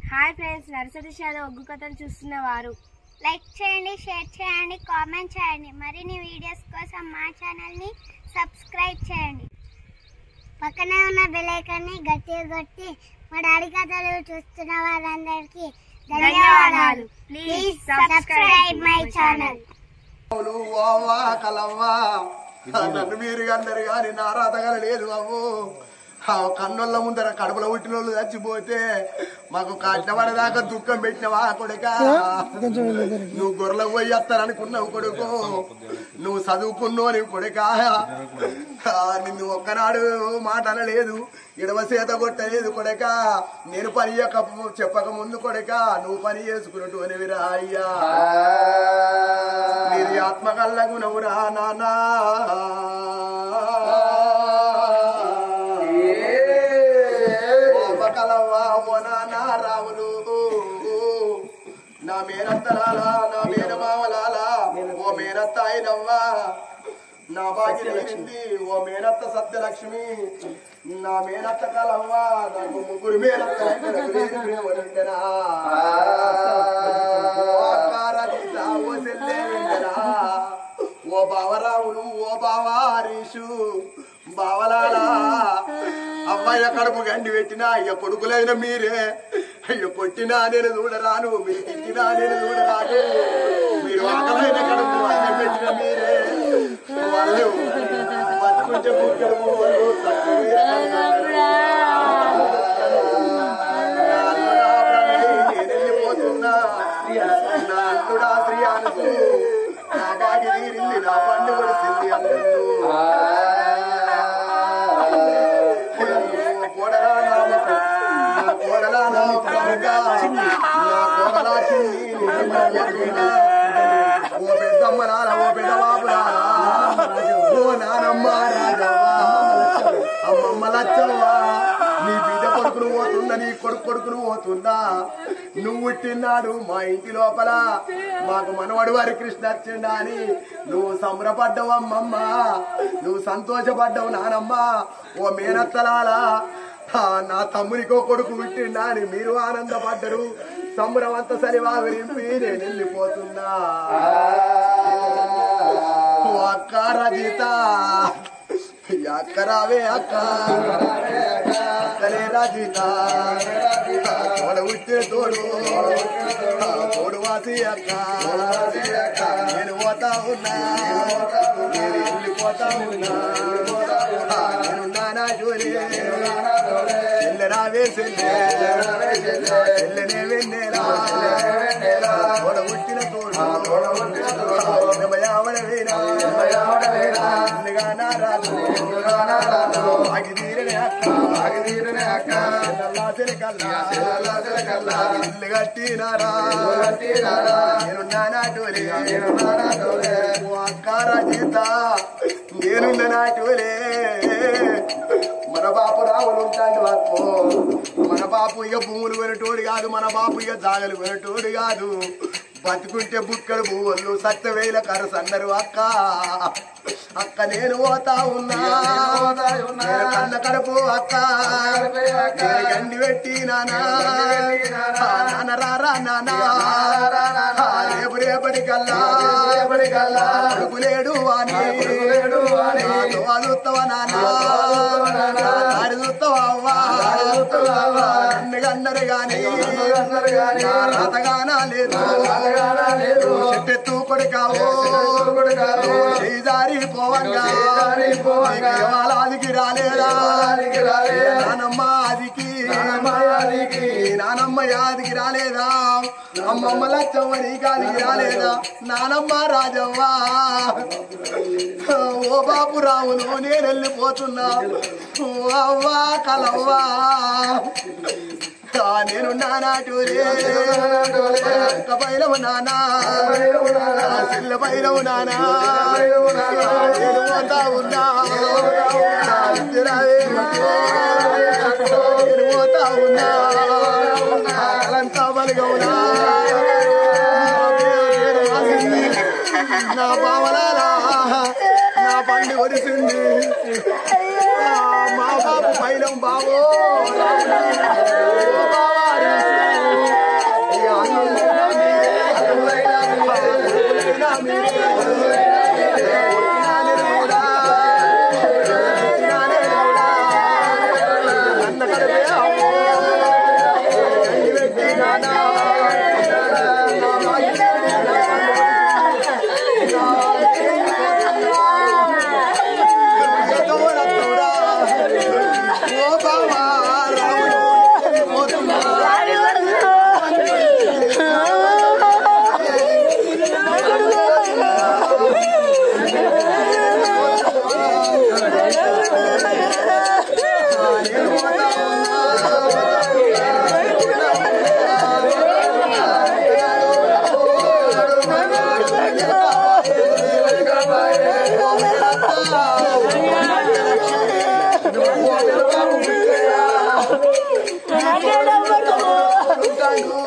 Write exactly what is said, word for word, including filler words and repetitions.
Hi friends, nursery షాలో ఒగ్గు కథలు చూస్తున్నవారు లైక్ చేయండి, షేర్ చేయండి, కామెంట్ చేయండి. మరిన్ని వీడియోస్ కోసం మా ఛానల్ని సబ్స్క్రైబ్ చేయండి. పక్కనే ఉన్న బెల్ ఐకాన్ని గట్టిగా కొట్టి మా డాడీ కథలు చూస్తున్న వారందరికీ ధన్యవాదాలు. Please subscribe my channel. నన్ను మీరు అందరు కానీ నా రాతగా లేదు అవ్వు. కన్నుల ముందర కడుపులో పుట్టిన వాళ్ళు చచ్చిపోతే మాకు కష్టపడేదాకా దుఃఖం పెట్టినవా కొడుక? నువ్వు గొర్రెలకు పోయి వస్తాననుకున్నావు కొడుకు, నువ్వు చదువుకున్నావు అని కొడుక. నిన్ను ఒక్కనాడు మాట అనలేదు, ఇడవ చేత కొట్టలేదు కొడుక. నేను పని చెప్పక ముందు కొడుక నువ్వు పని చేసుకున్నట్టు అనివిరా అయ్యా. నీది ఆత్మకల్లకు నవ్వురా నానా. కలవా ఓ నానా రాములు, నా మేనత్తలాలా నా మేనమావలాలా ఓ మేనత్త అయినవ్వా. నా భాగ్యమైంది ఓ మేనత్త సత్యలక్ష్మి, నా మేనత్త కలవ్వా. నాకు ముగ్గురు మేనత్త ఓ సెల్లే వింటనా. ఓ బావరావులు ఓ బావా హరీషు బావలాలా. అమ్మాయి కడుపు గండి పెట్టినా అయ్య కొడుకులైన మీరే. అయ్య కొట్టినా నేను చూడరాను, మీరు తిట్టినా నేను చూడరాను. మీరు ఆకలైన కడుపు అన్నం పెట్టిన మీరే. వాళ్ళు బతుకుంటే బుక్కలు వాళ్ళు నేను వెళ్ళిపోతున్నా. నా అల్లుడా శ్రీ అనుకు నా బాగి తీరింది, నా పండు కొడుతుంది అన్నట్టు. ఓ పెద్దమ్మలారా ఓ పెద్ద బాబులారా ఓ నానమ్మ రాజవ్వా అమ్మమ్మ లచ్చవ్వా. నీ బిడ్డ కొడుకును పోతుందా, నీ కొడుకు కొడుకును పోతుందా? నువ్వు పుట్టినాడు మా ఇంటి లోపల మాకు మనవడు వారి కృష్ణ వచ్చిండా అని నువ్వు సంబరపడ్డావు అమ్మమ్మ, నువ్వు సంతోషపడ్డావు నానమ్మ. ఓ మేనత్తలాలా నా తమ్మునికో కొడుకు పుట్టిండా అని మీరు ఆనందపడ్డరు. సంబరం అంత సరివా విరింపి నేను వెళ్ళిపోతున్నా. అక్క రజిత అక్క రావే అక్క అక్కలే రజిత తోడ పుట్టిన తోడు తోడు వాసి అక్క. నేను పోతా ఉన్నా, నేను వెళ్ళిపోతా ఉన్నా. నేనున్నానా జోలి రావే సెల్లె సెల్లెనే వెన్నెలా తోడ పుట్టిన తోడు ఆగి తీరనే అక్క ఆగి తీరనే అక్క కల్లా ఇల్లు కట్టినారా నేనున్నా టోలే అక్క రజిత నేనున్న నాటోలే. మన బాపు రావులు ఉంటాడు అక్కో. మన బాపు ఇక భూములు కొనటోడు కాదు, మన బాపు ఇక జాగలు కొనటోడు కాదు. బతుకుంటే బుక్కలు పువ్వులు సత్యవేల కరసన్నారు అక్క. అక్క నేను పోతా ఉన్నా కన్న కడుపు అక్క గండి పెట్టి నానా నాన్న రారా నానా. రేపు రేపటి కల్లా కొడుకులేడు అని చూస్తావా నానా, ఆడి చూస్తావా అవ్వా అన్నగన్నరు గాని రాతగానా లేదు. చెట్టెత్తు కొడుకావో చేజారి పోవంగా వాళ్ళకి రాలేదా నానమ్మ అదికి నానమ్మ యాదికి రాలేదా? అమ్మమ్మ లచ్చవ్వని గాదికి రాలేదా? నానమ్మ రాజవ్వా ఓ బాపు రావును నేను వెళ్ళిపోతున్నా. అవ్వా కలవ్వా నేను నానాటోలే అక్క పైలవు నానా చెల్ల పైలవు నానా. నేను పోతా ఉన్నా నేను పోతా ఉన్నా అలంతా బలిగవునా. నా బావలారా నా పండి ఒడిసింది మా బాబు పైలం బాబో బాబా పోతాడు